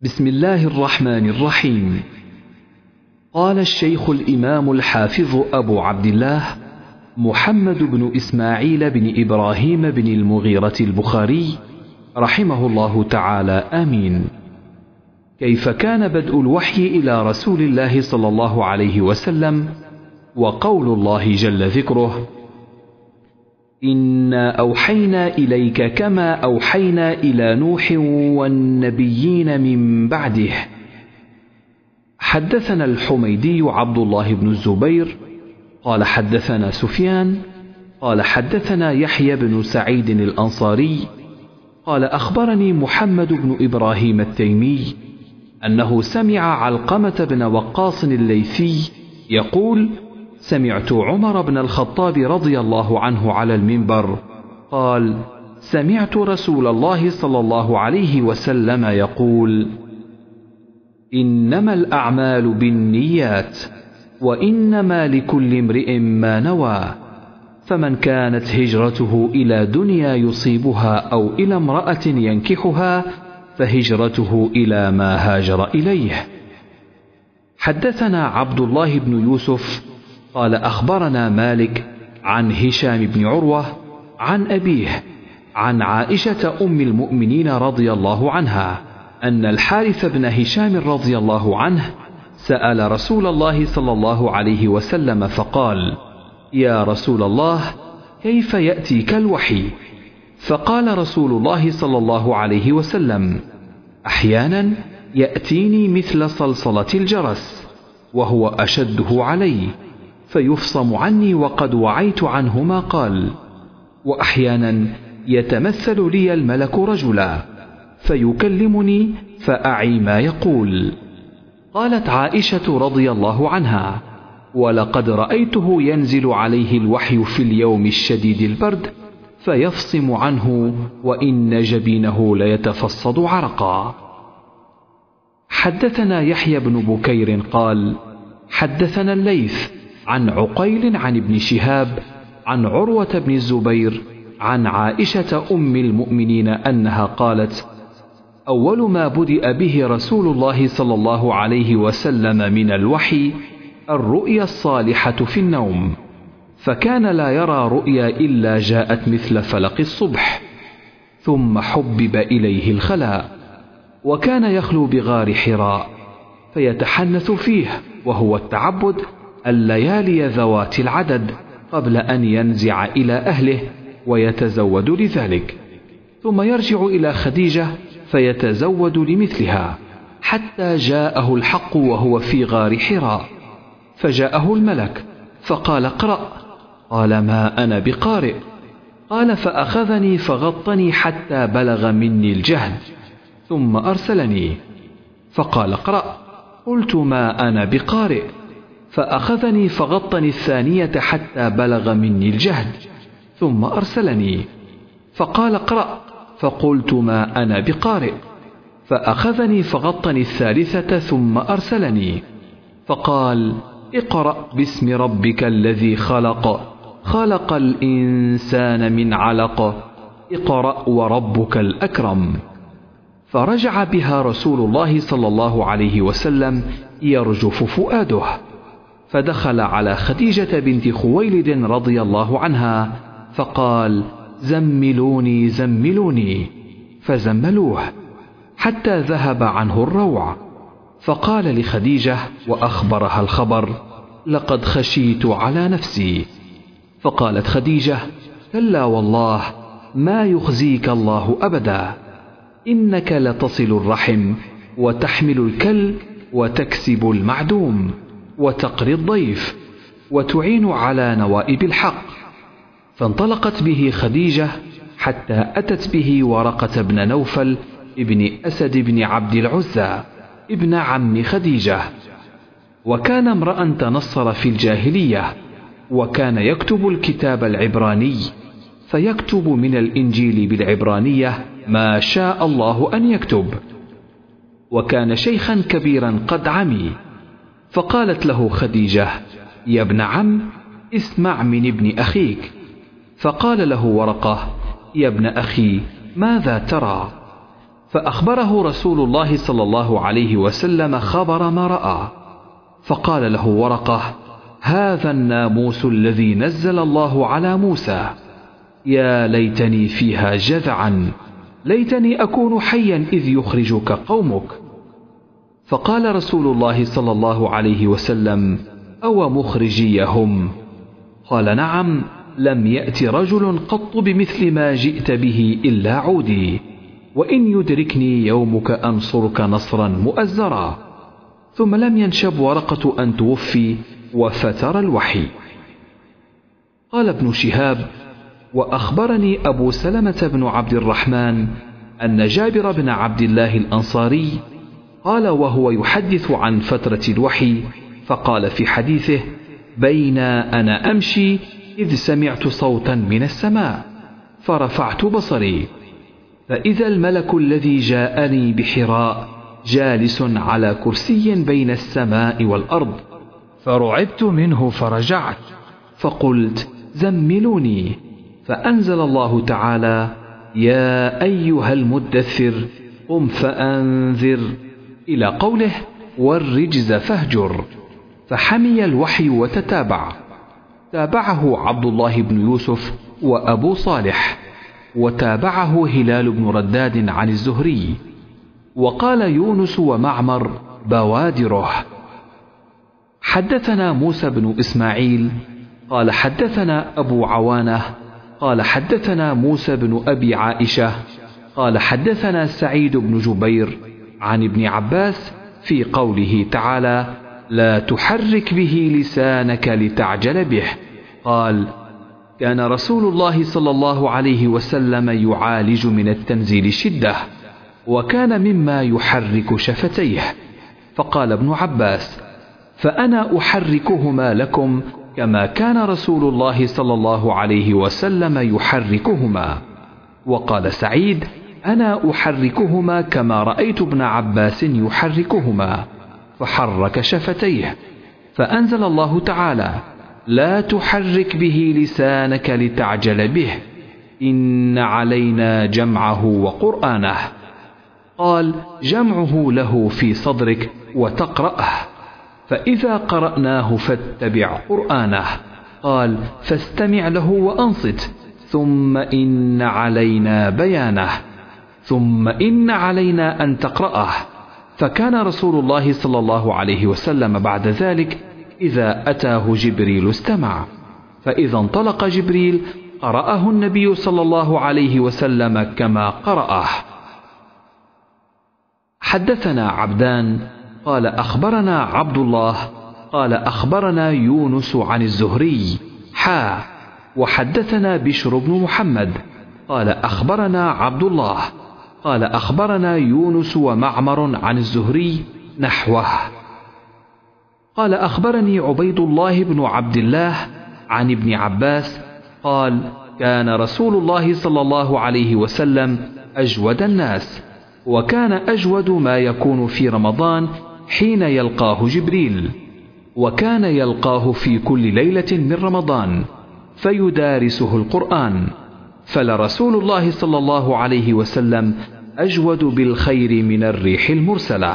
بسم الله الرحمن الرحيم. قال الشيخ الإمام الحافظ أبو عبد الله محمد بن إسماعيل بن إبراهيم بن المغيرة البخاري رحمه الله تعالى آمين: كيف كان بدء الوحي إلى رسول الله صلى الله عليه وسلم؟ وقول الله جل ذكره: إنا أوحينا إليك كما أوحينا إلى نوح والنبيين من بعده. حدثنا الحميدي عبد الله بن الزبير قال حدثنا سفيان قال حدثنا يحيى بن سعيد الأنصاري قال أخبرني محمد بن إبراهيم التيمي أنه سمع علقمة بن وقاص الليثي يقول: سمعت عمر بن الخطاب رضي الله عنه على المنبر قال: سمعت رسول الله صلى الله عليه وسلم يقول: إنما الأعمال بالنيات وإنما لكل امرئ ما نوى، فمن كانت هجرته إلى دنيا يصيبها أو إلى امرأة ينكحها فهجرته إلى ما هاجر إليه. حدثنا عبد الله بن يوسف قال أخبرنا مالك عن هشام بن عروة عن أبيه عن عائشة أم المؤمنين رضي الله عنها أن الحارث بن هشام رضي الله عنه سأل رسول الله صلى الله عليه وسلم فقال: يا رسول الله، كيف يأتيك الوحي؟ فقال رسول الله صلى الله عليه وسلم: أحيانا يأتيني مثل صلصلة الجرس وهو أشده علي فيفصم عني وقد وعيت عنه ما قال، وأحيانا يتمثل لي الملك رجلا فيكلمني فأعي ما يقول. قالت عائشة رضي الله عنها: ولقد رأيته ينزل عليه الوحي في اليوم الشديد البرد فيفصم عنه وإن جبينه ليتفصد عرقا. حدثنا يحيى بن بكير قال حدثنا الليث عن عقيل عن ابن شهاب عن عروة بن الزبير عن عائشة أم المؤمنين أنها قالت: أول ما بدأ به رسول الله صلى الله عليه وسلم من الوحي الرؤيا الصالحة في النوم، فكان لا يرى رؤيا إلا جاءت مثل فلق الصبح، ثم حبب إليه الخلاء، وكان يخلو بغار حراء فيتحنث فيه وهو التعبد الليالي ذوات العدد قبل أن ينزع إلى أهله ويتزود لذلك، ثم يرجع إلى خديجة فيتزود لمثلها حتى جاءه الحق وهو في غار حراء، فجاءه الملك فقال: اقرأ. قال: ما أنا بقارئ. قال: فأخذني فغطني حتى بلغ مني الجهد ثم أرسلني فقال: اقرأ. قلت: ما أنا بقارئ. فأخذني فغطني الثانية حتى بلغ مني الجهد ثم أرسلني فقال: اقرأ. فقلت: ما أنا بقارئ. فأخذني فغطني الثالثة ثم أرسلني فقال: اقرأ باسم ربك الذي خلق، خلق الإنسان من علق، اقرأ وربك الأكرم. فرجع بها رسول الله صلى الله عليه وسلم يرجف فؤاده، فدخل على خديجة بنت خويلد رضي الله عنها فقال: زملوني زملوني، فزملوه حتى ذهب عنه الروع، فقال لخديجة وأخبرها الخبر: لقد خشيت على نفسي. فقالت خديجة: كلا والله، ما يخزيك الله أبدا، إنك لتصل الرحم وتحمل الكل وتكسب المعدوم وتقري الضيف وتعين على نوائب الحق. فانطلقت به خديجة حتى أتت به ورقة بن نوفل ابن أسد بن عبد العزى ابن عم خديجة، وكان امرأ تنصر في الجاهلية، وكان يكتب الكتاب العبراني، فيكتب من الإنجيل بالعبرانية ما شاء الله أن يكتب، وكان شيخا كبيرا قد عمي. فقالت له خديجة: يا ابن عم، اسمع من ابن أخيك. فقال له ورقة: يا ابن أخي، ماذا ترى؟ فأخبره رسول الله صلى الله عليه وسلم خبر ما رأى، فقال له ورقة: هذا الناموس الذي نزل الله على موسى، يا ليتني فيها جذعا، ليتني أكون حيا إذ يخرجك قومك. فقال رسول الله صلى الله عليه وسلم: أو مخرجيهم؟ قال: نعم، لم يأت رجل قط بمثل ما جئت به إلا عودي، وإن يدركني يومك أنصرك نصرا مؤزرا. ثم لم ينشب ورقة أن توفي، وفتر الوحي. قال ابن شهاب: وأخبرني أبو سلمة بن عبد الرحمن أن جابر بن عبد الله الأنصاري قال وهو يحدث عن فترة الوحي، فقال في حديثه: بين أنا أمشي إذ سمعت صوتا من السماء، فرفعت بصري، فإذا الملك الذي جاءني بحراء جالس على كرسي بين السماء والأرض، فرعبت منه فرجعت، فقلت: زملوني، فأنزل الله تعالى: يا أيها المدثر قم فأنذر، إلى قوله: والرجز فاهجر. فحمي الوحي وتتابع، تابعه عبد الله بن يوسف وأبو صالح، وتابعه هلال بن رداد عن الزهري، وقال يونس ومعمر بوادره. حدثنا موسى بن إسماعيل قال حدثنا أبو عوانة قال حدثنا موسى بن أبي عائشة قال حدثنا سعيد بن جبير عن ابن عباس في قوله تعالى: لا تحرك به لسانك لتعجل به. قال: كان رسول الله صلى الله عليه وسلم يعالج من التنزيل شدة، وكان مما يحرك شفتيه. فقال ابن عباس: فأنا أحركهما لكم كما كان رسول الله صلى الله عليه وسلم يحركهما. وقال سعيد: أنا أحركهما كما رأيت ابن عباس يحركهما، فحرك شفتيه، فأنزل الله تعالى: لا تحرك به لسانك لتعجل به، إن علينا جمعه وقرآنه. قال: جمعه له في صدرك وتقرأه، فإذا قرأناه فاتبع قرآنه. قال: فاستمع له وأنصت، ثم إن علينا بيانه، ثم إن علينا أن تقرأه. فكان رسول الله صلى الله عليه وسلم بعد ذلك إذا أتاه جبريل استمع، فإذا انطلق جبريل قرأه النبي صلى الله عليه وسلم كما قرأه. حدثنا عبدان قال أخبرنا عبد الله قال أخبرنا يونس عن الزهري وحدثنا بشر بن محمد قال أخبرنا عبد الله قال أخبرنا يونس ومعمر عن الزهري نحوه. قال أخبرني عبيد الله بن عبد الله عن ابن عباس قال: كان رسول الله صلى الله عليه وسلم أجود الناس، وكان أجود ما يكون في رمضان حين يلقاه جبريل، وكان يلقاه في كل ليلة من رمضان فيدارسه القرآن، فلرسول الله صلى الله عليه وسلم أجود بالخير من الريح المرسلة.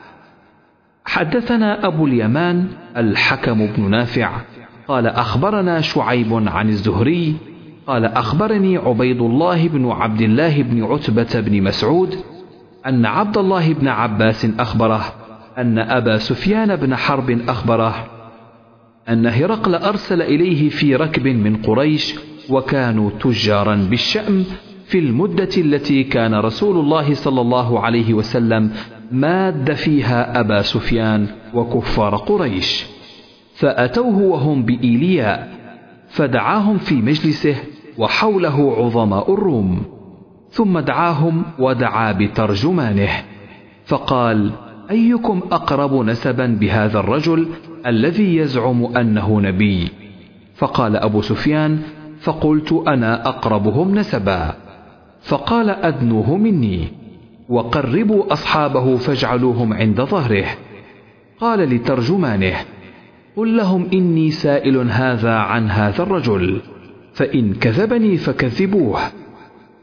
حدثنا أبو اليمان الحكم بن نافع قال أخبرنا شعيب عن الزهري قال أخبرني عبيد الله بن عبد الله بن عتبة بن مسعود أن عبد الله بن عباس أخبره أن أبا سفيان بن حرب أخبره أن هرقل أرسل إليه في ركب من قريش، وكانوا تجارا بالشأم في المدة التي كان رسول الله صلى الله عليه وسلم ماد فيها أبا سفيان وكفار قريش، فأتوه وهم بإيلياء، فدعاهم في مجلسه وحوله عظماء الروم، ثم دعاهم ودعا بترجمانه، فقال: أيكم أقرب نسبا بهذا الرجل الذي يزعم أنه نبي؟ فقال أبو سفيان: فقلت أنا أقربهم نسبا. فقال: أدنوه مني، وقربوا أصحابه فاجعلوهم عند ظهره. قال لترجمانه: قل لهم إني سائل هذا عن هذا الرجل، فإن كذبني فكذبوه.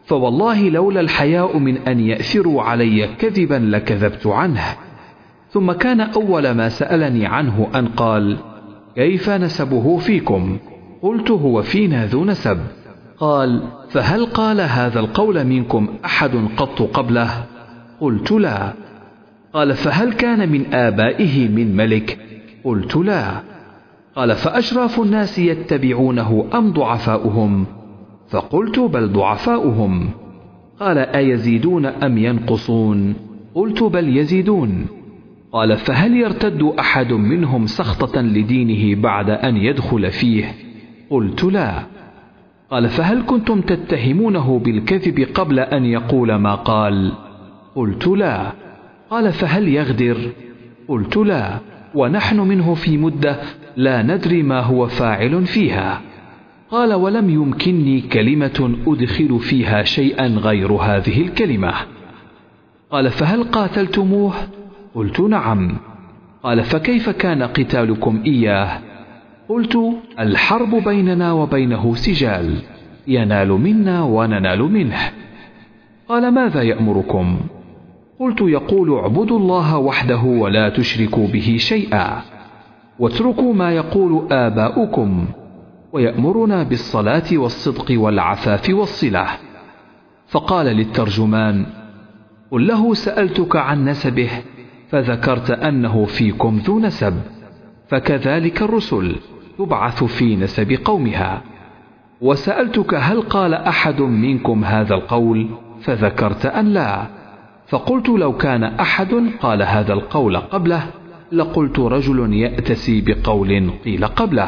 فوالله لولا الحياء من أن يأثروا علي كذبا لكذبت عنه. ثم كان أول ما سألني عنه أن قال: كيف نسبه فيكم؟ قلت: هو فينا ذو نسب. قال: فهل قال هذا القول منكم أحد قط قبله؟ قلت: لا. قال: فهل كان من آبائه من ملك؟ قلت: لا. قال: فأشراف الناس يتبعونه أم ضعفاؤهم؟ فقلت: بل ضعفاؤهم. قال: أيزيدون أم ينقصون؟ قلت: بل يزيدون. قال: فهل يرتد أحد منهم سخطة لدينه بعد أن يدخل فيه؟ قلت: لا. قال: فهل كنتم تتهمونه بالكذب قبل أن يقول ما قال؟ قلت: لا. قال: فهل يغدر؟ قلت: لا، ونحن منه في مدة لا ندري ما هو فاعل فيها. قال: ولم يمكنني كلمة أدخل فيها شيئا غير هذه الكلمة. قال: فهل قاتلتموه؟ قلت: نعم. قال: فكيف كان قتالكم إياه؟ قلت: الحرب بيننا وبينه سجال، ينال منا وننال منه. قال: ماذا يأمركم؟ قلت: يقول: اعبدوا الله وحده ولا تشركوا به شيئا، واتركوا ما يقول آباؤكم، ويأمرنا بالصلاة والصدق والعفاف والصلة. فقال للترجمان: قل له سألتك عن نسبه فذكرت أنه فيكم ذو نسب، فكذلك الرسل تبعث في نسب قومها. وسألتك هل قال أحد منكم هذا القول فذكرت أن لا، فقلت: لو كان أحد قال هذا القول قبله لقلت: رجل يأتسي بقول قيل قبله.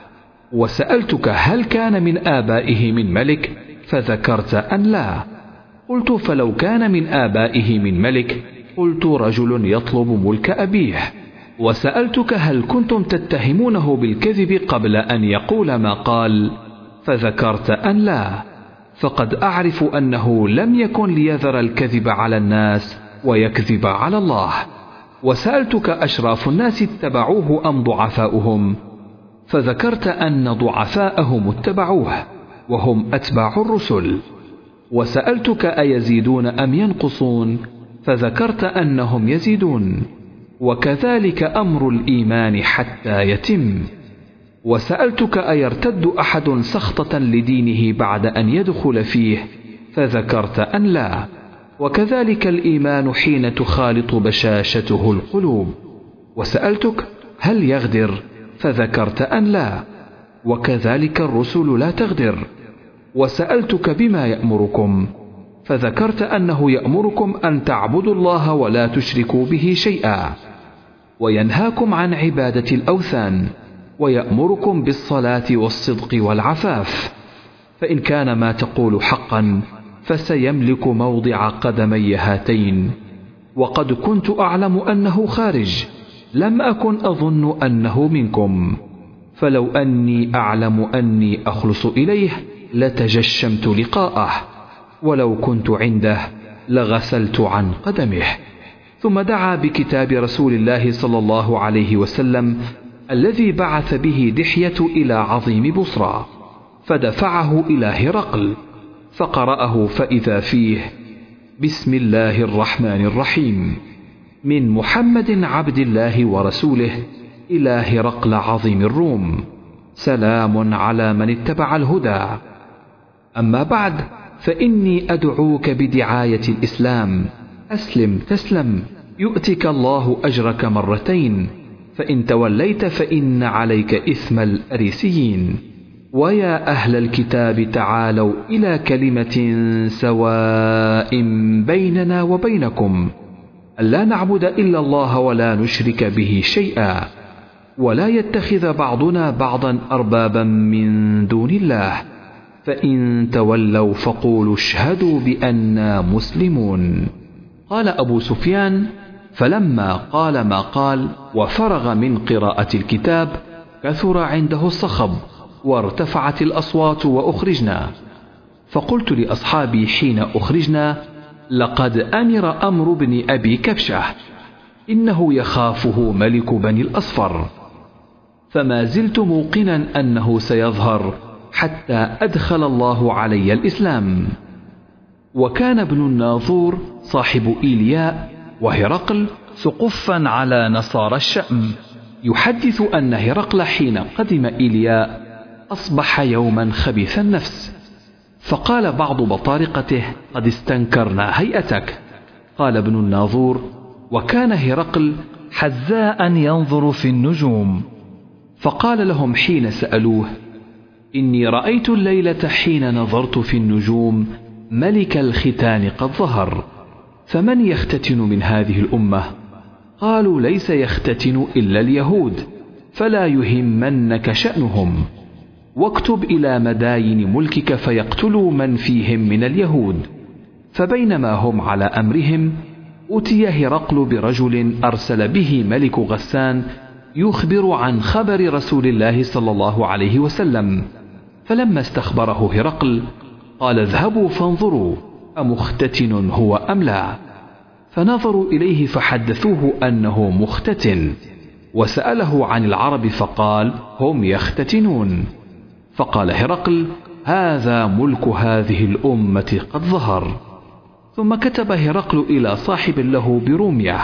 وسألتك هل كان من آبائه من ملك فذكرت أن لا، قلت: فلو كان من آبائه من ملك قلت: رجل يطلب ملك أبيه. وسألتك هل كنتم تتهمونه بالكذب قبل أن يقول ما قال؟ فذكرت أن لا، فقد أعرف أنه لم يكن ليذر الكذب على الناس ويكذب على الله. وسألتك أشراف الناس اتبعوه أم ضعفاؤهم؟ فذكرت أن ضعفاءهم اتبعوه وهم أتباع الرسل. وسألتك أيزيدون أم ينقصون؟ فذكرت أنهم يزيدون، وكذلك أمر الإيمان حتى يتم. وسألتك أيرتد أحد سخطة لدينه بعد أن يدخل فيه؟ فذكرت أن لا، وكذلك الإيمان حين تخالط بشاشته القلوب. وسألتك هل يغدر؟ فذكرت أن لا، وكذلك الرسل لا تغدر. وسألتك بما يأمركم؟ فذكرت أنه يأمركم أن تعبدوا الله ولا تشركوا به شيئا، وينهاكم عن عبادة الأوثان، ويأمركم بالصلاة والصدق والعفاف. فإن كان ما تقول حقا فسيملك موضع قدمي هاتين. وقد كنت أعلم أنه خارج، لم أكن أظن أنه منكم، فلو أني أعلم أني أخلص إليه لتجشمت لقاءه، ولو كنت عنده لغسلت عن قدمه. ثم دعا بكتاب رسول الله صلى الله عليه وسلم الذي بعث به دحية إلى عظيم بصرى، فدفعه إلى هرقل فقرأه فإذا فيه: بسم الله الرحمن الرحيم، من محمد عبد الله ورسوله إلى هرقل عظيم الروم، سلام على من اتبع الهدى. أما بعد، فإني أدعوك بدعاية الإسلام، أسلم تسلم، يؤتك الله أجرك مرتين، فإن توليت فإن عليك إثم الأريسيين. ويا أهل الكتاب تعالوا إلى كلمة سواء بيننا وبينكم ألا نعبد إلا الله ولا نشرك به شيئا، ولا يتخذ بعضنا بعضا أربابا من دون الله، فإن تولوا فقولوا اشهدوا بأننا مسلمون. قال أبو سفيان: فلما قال ما قال وفرغ من قراءة الكتاب كثر عنده الصخب وارتفعت الأصوات وأخرجنا. فقلت لأصحابي حين أخرجنا: لقد أمر أمر بن أبي كبشة، إنه يخافه ملك بني الأصفر. فما زلت موقنا أنه سيظهر حتى أدخل الله علي الإسلام. وكان ابن الناظور صاحب إيلياء وهرقل سقفا على نصارى الشأم، يحدث أن هرقل حين قدم إيلياء أصبح يوما خبيث النفس، فقال بعض بطارقته: قد استنكرنا هيئتك. قال ابن الناظور: وكان هرقل حذاء ينظر في النجوم، فقال لهم حين سألوه: إني رأيت الليلة حين نظرت في النجوم ملك الختان قد ظهر، فمن يختتن من هذه الأمة؟ قالوا: ليس يختتن إلا اليهود، فلا يهمنك شأنهم، واكتب إلى مداين ملكك فيقتلوا من فيهم من اليهود. فبينما هم على أمرهم أتي هرقل برجل أرسل به ملك غسان يخبر عن خبر رسول الله صلى الله عليه وسلم، فلما استخبره هرقل قال: اذهبوا فانظروا أمختتن هو أم لا؟ فنظروا إليه فحدثوه أنه مختتن، وسأله عن العرب فقال: هم يختتنون. فقال هرقل: هذا ملك هذه الأمة قد ظهر. ثم كتب هرقل إلى صاحب له برومية،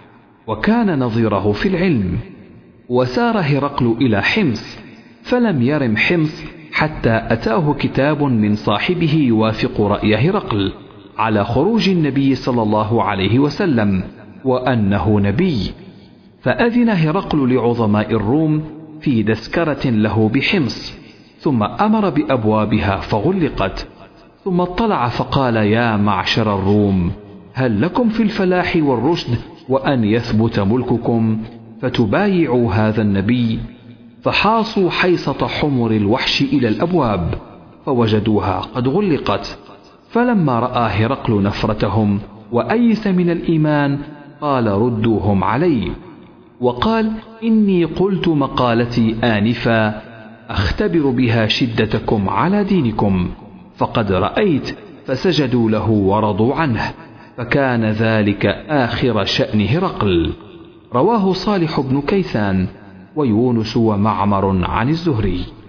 وكان نظيره في العلم، وسار هرقل إلى حمص، فلم يرم حمص حتى أتاه كتاب من صاحبه يوافق رأي هرقل على خروج النبي صلى الله عليه وسلم وأنه نبي، فأذن هرقل لعظماء الروم في دسكرة له بحمص، ثم أمر بأبوابها فغلقت، ثم اطلع فقال: يا معشر الروم، هل لكم في الفلاح والرشد وأن يثبت ملككم فتبايعوا هذا النبي؟ فحاصوا حيصة حمر الوحش إلى الأبواب فوجدوها قد غلقت. فلما رأى هرقل نفرتهم وأيس من الإيمان قال: ردوهم علي. وقال: إني قلت مقالتي آنفا أختبر بها شدتكم على دينكم، فقد رأيت. فسجدوا له ورضوا عنه، فكان ذلك آخر شأن هرقل. رواه صالح بن كيسان ويونس ومعمر عن الزهري.